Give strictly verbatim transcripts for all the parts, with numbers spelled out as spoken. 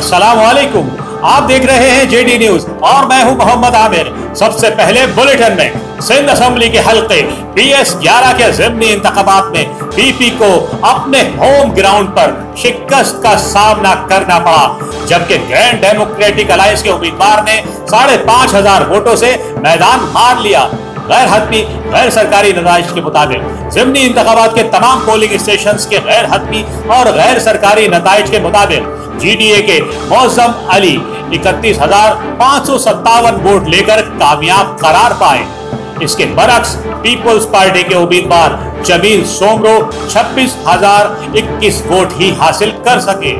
अस्सलाम वालेकुम। आप देख रहे हैं जेडी न्यूज और मैं हूं मोहम्मद आमिर। सबसे पहले बुलेटिन में, सिंध असेंबली के हल्के पी एस ग्यारह के ज़िमनी इंतखाबात में पीपी को अपने होम ग्राउंड पर शिकस्त का सामना करना पड़ा, जबकि ग्रैंड डेमोक्रेटिक अलायंस के उम्मीदवार ने साढ़े पांच हजार वोटों से मैदान मार लिया। गैर हतमी गैर सरकारी नताइज के मुताबिक ज़िमनी इंतखाबात के तमाम पोलिंग स्टेशन के गैर हतमी और गैर सरकारी नताइज के मुताबिक जीडीए के मौजम अली इकतीस हजार पाँच सौ सत्तावन वोट लेकर कामयाब करार पाए। इसके बरक्स पीपुल्स पार्टी के उम्मीदवार जमील सोमरो छब्बीस हजार इक्कीस वोट ही हासिल कर सके।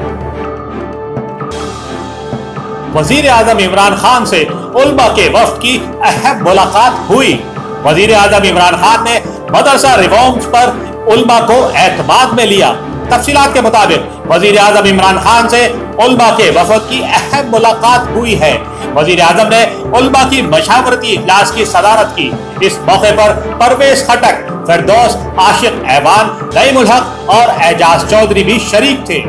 वजीर आजम इमरान खान से उलमा के वफ्द की अहम मुलाकात हुई। वजीर आजम इमरान खान ने मदरसा रिफॉर्म्स पर उलमा को एतमाद में लिया। तफसीलात के मुताबिक वजीर आजम इमरान खान से उलमा के वफद की अहम मुलाकात हुई है। वजीर आजम ने उलमा की मशावरती इजलास की सदारत की। इस मौके पर परवेज खटक, फिरदौस, आशिक ऐवान, नईमुल हक और एजाज चौधरी भी शरीक थे।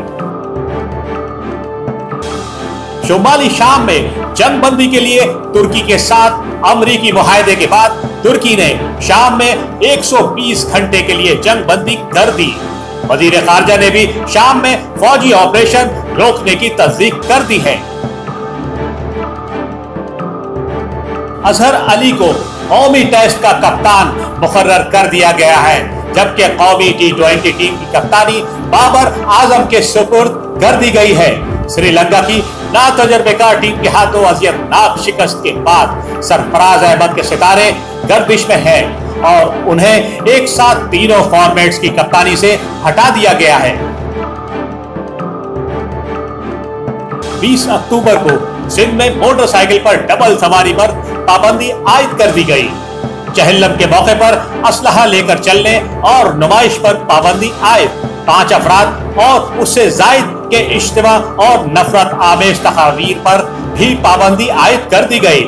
शुमाली शाम में जंग बंदी के लिए तुर्की के साथ अमरीकी मुआहदे के बाद तुर्की ने शाम में एक सौ बीस घंटे के लिए जंग बंदी कर दी। वजीर खारजा ने भी शाम में फौजी ऑपरेशन रोकने की तस्दीक कर दी है। अजहर अली को कौमी टेस्ट का कप्तान मुकर्रर कर दिया गया है, जबकि कौमी टी ट्वेंटी टीम की कप्तानी बाबर आजम के सुपुर्द कर दी गई है। श्रीलंका की नातजुर्बेकार टीम के हाथों अजियतनाक शिकस्त के बाद सरफराज अहमद के सितारे गर्दिश में हैं और उन्हें एक साथ तीनों फॉर्मेट्स की कप्तानी से हटा दिया गया है। बीस अक्टूबर को सिंध में मोटरसाइकिल पर डबल सवारी पर पाबंदी आयद कर दी गई। चहल्लम के मौके पर असलहा लेकर चलने और नुमाइश पर पाबंदी आयद। पांच अफराद और उससे जायद के इज्तिमा और नफरत आमेज तकारीर पर भी पाबंदी आयद कर दी गई।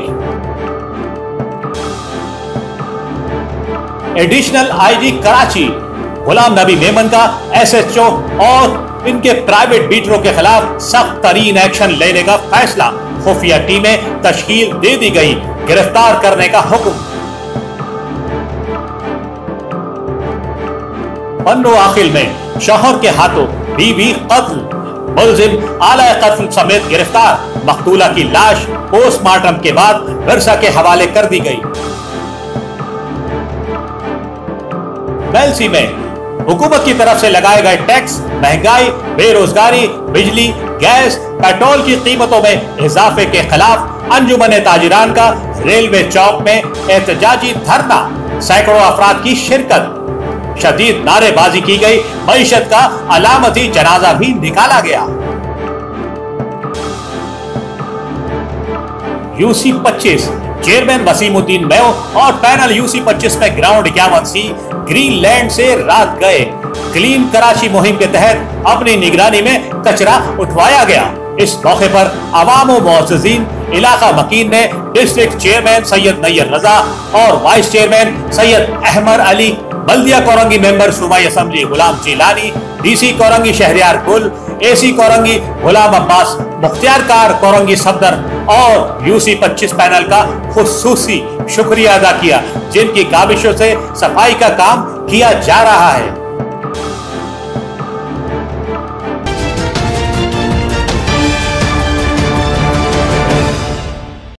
एडिशनल आईजी कराची गुलाम नबी मेमन का एसएचओ और इनके प्राइवेट बीटरों के खिलाफ सख्त तरीन एक्शन लेने का फैसला। खुफिया टीमें तश्कील दे दी गई। गिरफ्तार करने का हुक्म। बन्नो आखिल में शौहर के हाथों बीवी कत्ल, मुलजिम आला कत्ल समेत गिरफ्तार। मकतूला की लाश पोस्टमार्टम के बाद वर्षा के हवाले कर दी गई। बेल्सी में हुकूमत की तरफ से लगाए गए टैक्स, महंगाई, बेरोजगारी, बिजली, गैस, पेट्रोल की कीमतों में इजाफे के खिलाफ अंजुमन ताजिरान का रेलवे चौक में एहतजाजी धरना। सैकड़ों अफराद की शिरकत। शदीद नारेबाजी की गई। मईशत का अलामती जनाजा भी निकाला गया। यूसी पच्चीस चेयरमैन वसीमुद्दीन मेयो और पैनल यूसी पच्चीस में ग्राउंड इक्यावन सी ग्रीनलैंड से रात गए। क्लीन कराची मुहिम के तहत अपनी निगरानी में कचरा उठवाया गया। इस मौके पर अवाम व मुअज़्ज़िज़ीन इलाका मकीन ने डिस्ट्रिक्ट चेयरमैन सैयद नैयर रजा और वाइस चेयरमैन सैयद अहमर अली, बल्दिया कोरंगी मेंबर सूबाई assembly Ghulam Jilani, DC Korangi Shahryar Gul, AC Korangi Ghulam Abbas, मुख्तियार कार कोरंगी सफदर और यूसी पच्चीस पैनल का खुसूसी शुक्रिया अदा किया, जिनकी काबिशों से सफाई का काम किया जा रहा है।